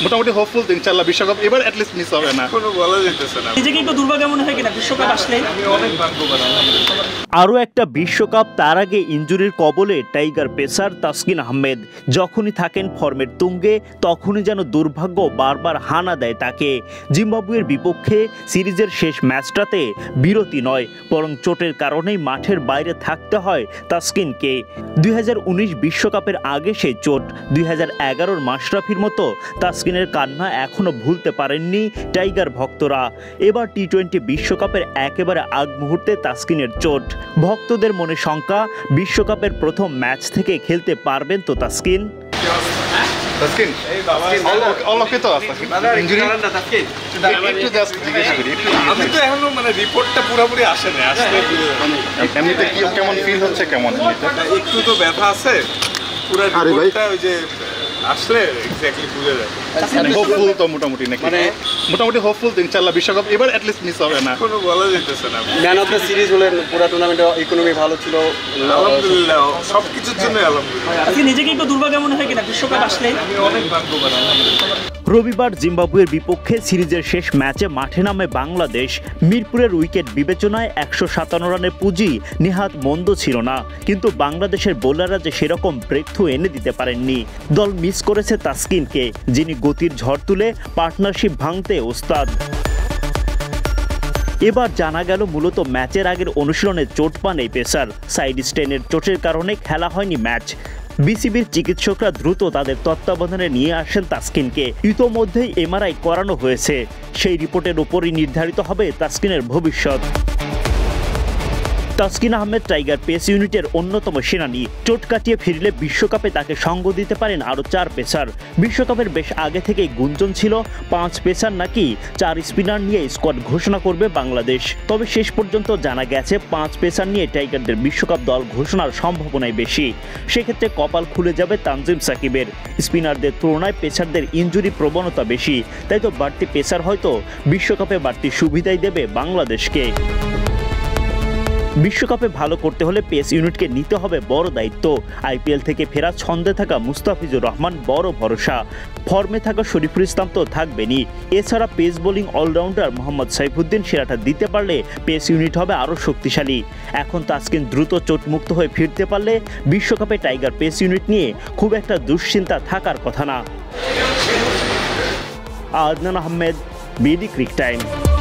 মোটামুটি হোপফুল ইনশাআল্লাহ বিশ্বকাপ এবার অ্যাট লিস্ট মিস হবে না। কোনো বলা যেতেছে না। নিজেকে একটু দুর্ভাগ্য মনে হয় কিনা বিশ্বকাপ আসলে? আমি অনেক ভাগ্যবান। আরও একটা বিশ্বকাপ, তার আগে ইনজুরির কবলে টাইগার পেসার তাসকিন আহমেদ। যখনই থাকেন ফর্মের তুঙ্গে তখনই যেন দুর্ভাগ্য বারবার হানা দেয় তাকে। জিম্বাবুয়ের বিপক্ষে সিরিজের শেষ ম্যাচটাতে বিরতি নয়, বরং চোটের কারণেই মাঠের বাইরে থাকতে হয় তাসকিনকে। 2019 বিশ্বকাপের আগে সেই চোট, 2011-র মাশরাফির মতো তাসকিনের কান্না এখনও ভুলতে পারেননি টাইগার ভক্তরা। এবার টি-20 বিশ্বকাপের একেবারে আগ মুহূর্তে তাসকিনের চোট। ভক্তদের মনে শঙ্কা, বিশ্বকাপের প্রথম ম্যাচ থেকে খেলতে পারবেন তো তাসকিন? তাসকিন এই বাবা অল ওকে তো তাসকিন ইনজুরি না তাসকিন একটু জাস্ট জিজ্ঞেস করি একটু। আমি তো এখনো মানে রিপোর্টটা পুরোপুরি আসে না, আসলে এমনিতে কি কেমন ফিল হচ্ছে, কেমন এমনিতে একটু তো ব্যথা আছে, পুরো রিপোর্টটা ওই যে আসলে এক্স্যাক্টলি বুঝে যায়। হোপফুল তো মোটামুটি নাকি, মানে মোটামুটি হোপফুল ইনশাআল্লাহ বিশ্বকাপ এবার অ্যাট লিস্ট মিস হবে না। কোনো বলা যেতেছে না। ম্যান অফ দ্য সিরিজ হলেন, পুরো টুর্নামেন্টে ইকোনমি ভালো ছিল, আলহামদুলিল্লাহ সবকিছুর জন্য আলহামদুলিল্লাহ। আজকে নিজেকে একটু দুর্ভাগ্য মনে হয় কিনা বিশ্বকাপ আসলে? আমি অনেক ভাগ্যবান। রবিবার জিম্বাবুয়ের বিপক্ষে সিরিজের শেষ ম্যাচে মাঠে নামে বাংলাদেশ। মিরপুরের উইকেট বিবেচনায় 157 রানের পুঁজি নেহাত মন্দ ছিল না, কিন্তু বাংলাদেশের বোলাররা যে সেরকম ব্রেক থ্রু এনে দিতে পারেননি। দল মিস করেছে তাসকিনকে, যিনি গতির ঝড় তুলে পার্টনারশিপ ভাঙতে ওস্তাদ। এবার জানা গেল মূলত ম্যাচের আগের অনুশীলনে চোট পান এই পেসার। সাইড স্টেনের চোটের কারণে খেলা হয়নি ম্যাচ। বিসিবির চিকিৎসকরা দ্রুত তাদের তত্ত্বাবধানে নিয়ে আসেন তাসকিনকে। ইতোমধ্যেই এমআরআই করানো হয়েছে, সেই রিপোর্টের উপরই নির্ধারিত হবে তাসকিনের ভবিষ্যৎ। তাসকিন আহমেদ টাইগার পেস ইউনিটের অন্যতম সেনানী। চোট কাটিয়ে ফিরলে বিশ্বকাপে তাকে সঙ্গ দিতে পারেন আরও 4 পেসার। বিশ্বকাপের বেশ আগে থেকেই গুঞ্জন ছিল 5 পেসার নাকি 4 স্পিনার নিয়ে স্কোয়াড ঘোষণা করবে বাংলাদেশ। তবে শেষ পর্যন্ত জানা গেছে 5 পেসার নিয়ে টাইগারদের বিশ্বকাপ দল ঘোষণার সম্ভাবনাই বেশি। সেক্ষেত্রে কপাল খুলে যাবে তানজিম সাকিবের। স্পিনারদের তুলনায় পেসারদের ইনজুরি প্রবণতা বেশি, তাই তো বাড়তি পেসার হয়তো বিশ্বকাপে বাড়তি সুবিধাই দেবে বাংলাদেশকে। বিশ্বকাপে ভালো করতে হলে পেস ইউনিটকে নিতে হবে বড় দায়িত্ব। আইপিএল থেকে ফেরা ছন্দে থাকা মুস্তাফিজুর রহমান বড় ভরসা, ফর্মে থাকা শরীফুল ইসলাম তো থাকবেনই। এছাড়া pace bowling allrounder Mohammad Saifuddin সেরাটা দিতে পারলে পেস ইউনিট হবে আরও শক্তিশালী। এখন তাসকিন দ্রুত চোটমুক্ত হয়ে ফিরতে পারলে বিশ্বকাপে টাইগার পেস ইউনিট নিয়ে খুব একটা দুশ্চিন্তা থাকার কথা না। Adnan Ahmed, BD cric time.